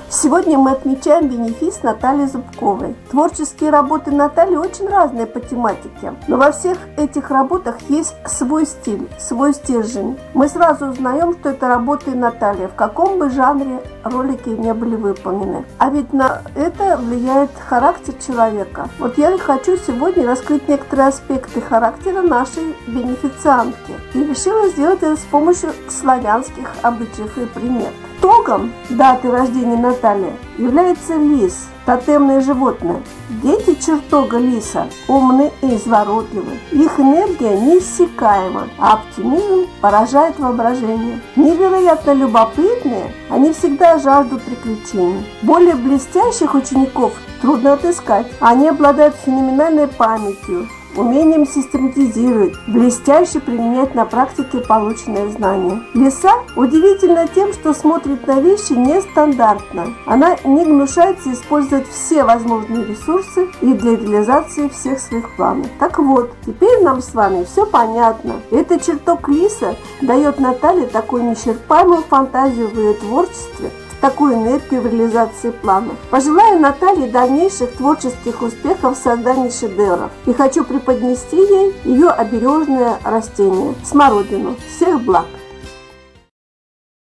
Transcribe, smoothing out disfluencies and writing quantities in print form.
Сегодня мы отмечаем бенефис Натальи Зубковой. Творческие работы Натальи очень разные по тематике, но во всех этих работах есть свой стиль, свой стержень. Мы сразу узнаем, что это работы Натальи, в каком бы жанре ролики не были выполнены. А ведь на это влияет характер человека. Вот я хочу сегодня раскрыть некоторые аспекты характера нашей бенефициантки. И решила сделать это с помощью славянских обычаев и примет. Итогом даты рождения Натальи является лис, тотемное животное. Дети чертога лиса умны и изворотливы. Их энергия неиссякаема, а оптимизм поражает воображение. Невероятно любопытные, они всегда жаждут приключений. Более блестящих учеников трудно отыскать. Они обладают феноменальной памятью, умением систематизировать, блестяще применять на практике полученные знания. Лиса удивительна тем, что смотрит на вещи нестандартно. Она не гнушается использовать все возможные ресурсы и для реализации всех своих планов. Так вот, теперь нам с вами все понятно. Этот чертог лиса дает Наталье такую неисчерпаемую фантазию в ее творчестве, такую энергию в реализации планов. Пожелаю Наталье дальнейших творческих успехов в создании шедевров и хочу преподнести ей ее обережное растение – смородину. Всех благ!